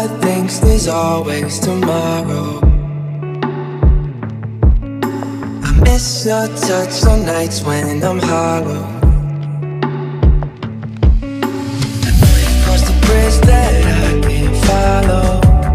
what thinks there's always tomorrow. I miss your touch on nights when I'm hollow. I know you crossed the bridge that I can't follow.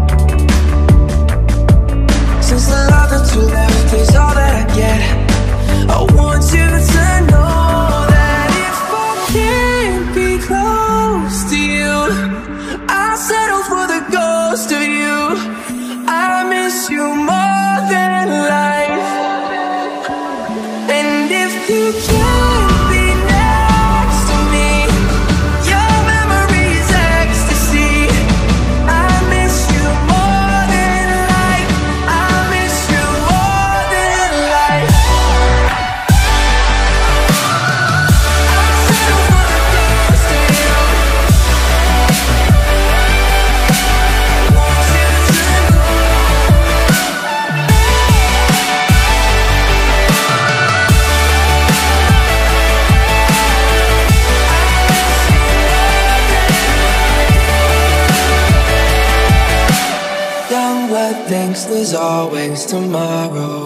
Since the love that you left is all that I get, I want you to know that if I can't be close to you, I'll settle for the ghost of you. I miss you more than life. And if you can't be next to me, your memory is ecstasy. I miss you more than life. I miss you more than life. I'll settle for the ghost of you. Young blood thinks there's always tomorrow,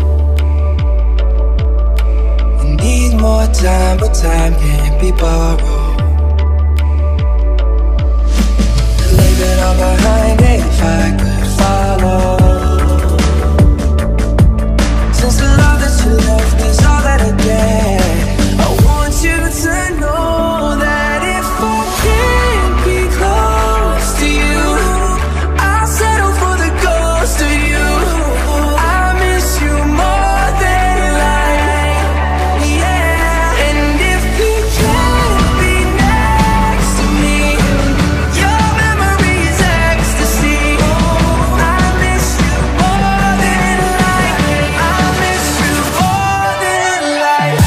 and need more time, but time can't be borrowed. Leave it all behind if I could follow. Since the love that you left is all that I get, I want you to know that if I can't be close to you, I'll settle for the ghost of you. I miss you more than life, yeah. And if you can't be next to me, your memory is ecstasy. I miss you more than life. I miss you more than life.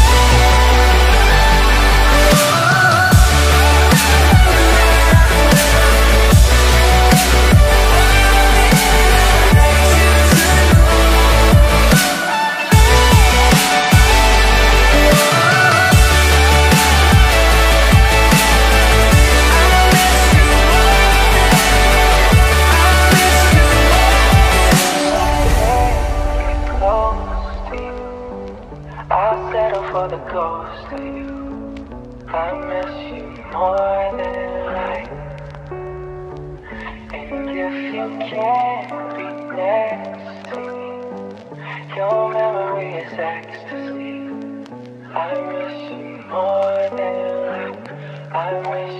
I'll settle for the ghost of you. I miss you more than life. And if you can't be next to me, your memory is ecstasy. I miss you more than life. I miss